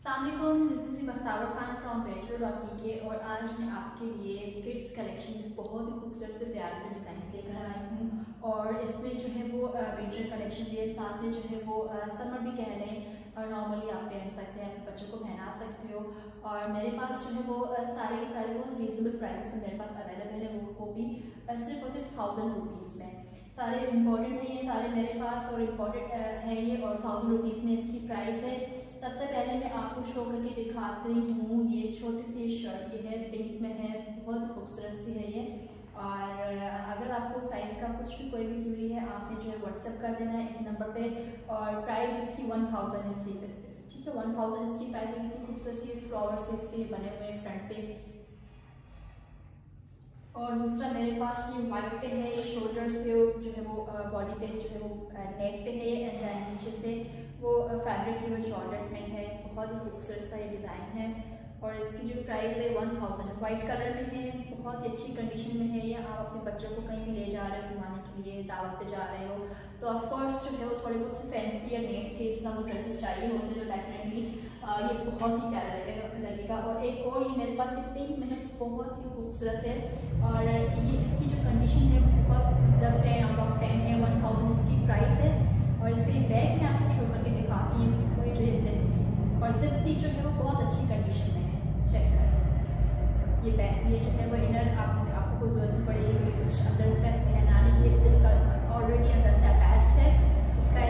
अस्सलामुअलैकुम, this is Bakhtawar Khan from bachelor.pk और आज मैं आपके लिए किड्स कलेक्शन में बहुत ही खूबसूरत से प्यारे से डिज़ाइन लेकर आई हूँ। और इसमें जो है वो विंटर कलेक्शन भी है, साथ में जो है वो समर भी कह लें और नॉर्मली आप पहन सकते हैं, अपने बच्चों को पहना सकते हो। और मेरे पास जो है वो सारे के सारे बहुत रीजनेबल प्राइस में मेरे पास अवेलेबल है, वो भी सिर्फ और सिर्फ 1000 रुपीज़ में। सारे इम्पोर्टेड है, ये सारे मेरे पास और इम्पोर्टेड है ये, और 1000 रुपीज़ में इसकी प्राइस है। सबसे पहले मैं आपको शो करके दिखाती हूँ। ये छोटी सी शर्ट ये है, पिंक में है, बहुत खूबसूरत सी है ये। और अगर आपको साइज़ का कुछ भी कोई भी क्वेरी है, आपने जो है व्हाट्सएप कर देना है इस नंबर पे। और प्राइस इसकी 1000 है सिर्फ, ठीक है। 1000 इसकी प्राइस है। कितनी खूबसूरत सी फ्लावर से इसके बने हुए फ्रंट पे। और दूसरा मेरे पास ये वाइट पे है, ये शोल्डर्स पे जो है वो बॉडी पे जो है वो नेक पे है, एंड देन नीचे से वो फैब्रिक की वो जॉर्जेट में है। बहुत ही खूबसूरत सा ये डिज़ाइन है। और इसकी जो प्राइस है 1000 है। वाइट कलर में है, बहुत ही अच्छी कंडीशन में है ये। आप अपने बच्चों को कहीं भी ले जा रहे हो घुमाने के लिए, दावत पे जा रहे हो, तो ऑफकोर्स जो है वो थोड़े बहुत से फैंसी या नेट के इस तरह वो ड्रेसेस चाहिए होते हैं, जो डेफिनेटली ये बहुत ही प्यारा लगेगा। और एक और ये मेरे पास पिंक में है, बहुत ही खूबसूरत है। और ये इसकी जो कंडीशन है बहुत मतलब 10 आउट ऑफ 10 है। 1000 इसकी प्राइस है। और इसके बैग में आपको शो करके दिखाती हूँ, वही जो है जिप, और जिप भी जो है वो बहुत अच्छी कंडीशन में है। चेक करें ये बैग, ये जो है वो इनर आपको कोई जरूरत नहीं पड़ेगी कुछ अंदर पहनाने की, सिल्क ऑलरेडी अंदर से अटैच्ड है इसका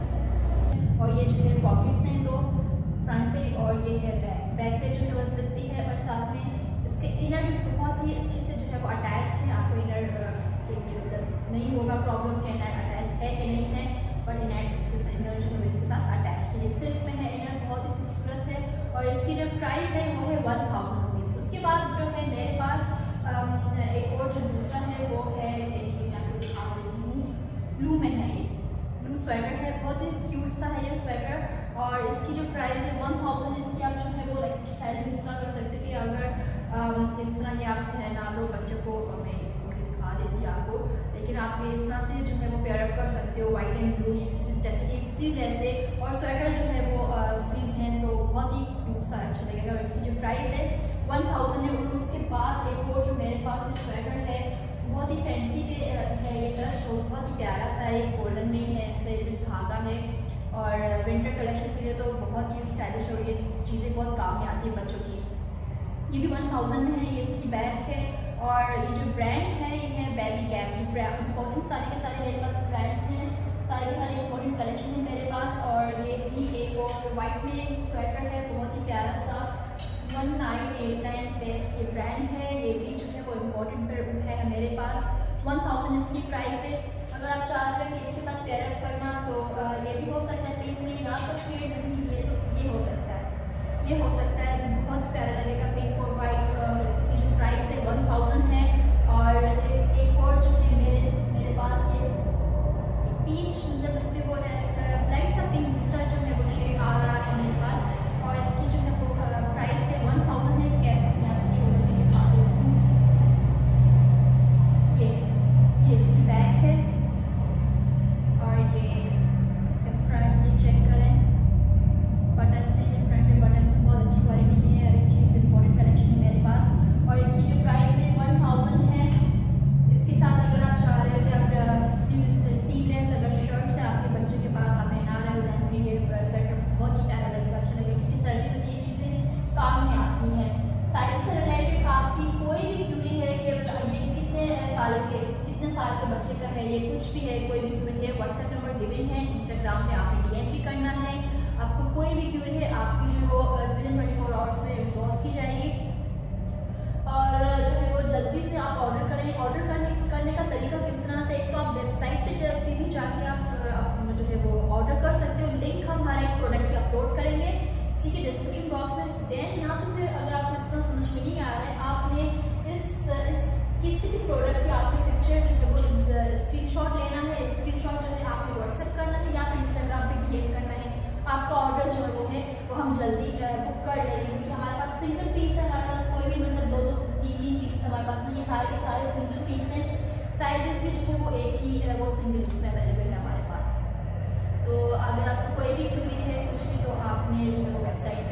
इनर। और ये जो है पॉकेट्स हैं दो फ्रंट पे, और ये है बैक पे जो है वो जिप भी है, और साथ में इसके इनर भी बहुत ही अच्छे से जो है वो अटैच्ड है। आपको इनर के लिए मतलब नहीं होगा प्रॉब्लम कि इनर अटैच है कि नहीं है, और इनर इसके इनर जो है इसके साथ अटैच है। ये सिल्क में है, इनर बहुत ही खूबसूरत है। और इसकी जो प्राइस है वो है 1000 रुपीज़। उसके बाद जो है मेरे पास एक और जो दूसरा है वो है, मैं आपको दिखा देती हूँ, ब्लू में है। ये ब्लू स्वेटर है, बहुत ही क्यूट सा है ये स्वेटर। और इसकी जो प्राइस है 1000। इसकी आप जो है वो स्टाइलिंग इस तरह कर सकते हो कि अगर इस तरह ये आप पहना दो बच्चे को, मैं दिखा देती आपको, लेकिन आप ये इस तरह से जो है वो पेयर अप कर सकते हो, वाइट एंड ब्लू, जैसे कि स्लीवलेस है। और स्वेटर जो है वो स्लीव्स हैं, तो बहुत ही क्यूट सा अच्छा लगेगा। और इसकी जो प्राइस है 1000 है। और उसके बाद एक और जो मेरे पास स्वेटर है, बहुत ही फैंसी पे है ये ड्रेस, बहुत ही प्यारा सा है, गोल्डन में ही है, इससे जो धागा है। और विंटर कलेक्शन के लिए तो बहुत ही स्टाइलिश, और ये चीज़ें बहुत काम में आती है बच्चों की। ये भी 1000 में है। ये इसकी बैग है। और ये जो ब्रांड है ये है बेबी गैप। ये इंपॉर्टेंट सारे के सारे मेरे पास ब्रांड्स हैं, सारे के सारे इंपॉर्टेंट कलेक्शन है मेरे पास। और ये भी एक और वाइट में स्वेटर है, बहुत ही प्यारा सा, 1989 टेस्ट ये ब्रांड है। ये भी जो है वो इम्पोर्टेंट है मेरे पास। 1000 इसकी प्राइस है। अगर आप चाह रहे हैं कि इसके साथ पेयर अप करना, तो ये भी हो सकता है पिंक में, या तो फिर नहीं ये हो सकता है, ये हो सकता है, बहुत प्यारा लगेगा पिंक और वाइट। और इसकी जो प्राइस है 1000 है। और एक और जो है मेरे पास ये पीच, मतलब इस पर वो लाइट सा पिंक, दूसरा जो है वो शेड आ रहा है मेरे पास। और इसकी जो है वो प्राइस है 1000 है। कैप मैं आपको शोल्डर पे दिखा देती हूँ, ये इसकी बैक है। और ये इसका फ्रंट ये चेक करें, बटन से ये फ्रंट में बटन बहुत अच्छी क्वालिटी के हैं। एक चीज़ इंपॉर्टेंट कलेक्शन है मेरे पास। और इसकी जो प्राइस है 1000 है। इसके साथ अगर आप चाह रहे हो कि आप सीवलेस अगर शर्ट से आपके बच्चे के पास आप पहना रहे हो, दैन फिर ये स्वेटर बहुत ही प्यारा लगेगा, अच्छा लगेगा, क्योंकि सर्दी में ये चीज़ें काम में आती हैं। साइज से रिलेटेड आपकी कोई भी क्यूरी है कि ये कितने साल के बच्चे का है, ये कुछ भी है, कोई भी क्यूरी है, व्हाट्सएप नंबर गिवन है, इंस्टाग्राम पे आपने DM भी करना है। आपको कोई भी क्यूरी है, आपकी जो वो विदिन 24 आवर्स में रिजॉल्व की जाएगी। और जो है वो जल्दी से आप ऑर्डर करें। ऑर्डर करने का तरीका किस तरह से, एक तो आप वेबसाइट पे भी जाके आप जो है वो ऑर्डर कर सकते हो। लिंक हम हर एक प्रोडक्ट की अपलोड करेंगे, ठीक है, डिस्क्रिप्शन बॉक्स में। देन यहाँ तो फिर अगर आपको इस तरह समझ में नहीं आ रहा है, आपने इस किसी भी प्रोडक्ट की आपने पिक्चर जो है वो स्क्रीनशॉट लेना है। स्क्रीनशॉट जो है आपने व्हाट्सएप करना है, या फिर इंस्टाग्राम पे DM करना है। आपका ऑर्डर जो है वो हम जल्दी बुक कर लेंगे, क्योंकि हमारे पास सिंगल पीस है, हमारे पास कोई भी मतलब 2-3 पीस हमारे पास नहीं है, सारे के सारे सिंगल पीस हैं। साइजेस भी जो है वो एक ही वो सिंगल्स में अवेलेबल है हमारे पास। तो अगर आपको कोई भी क्वेरी है कुछ भी, तो आपने जो है वो वेबसाइट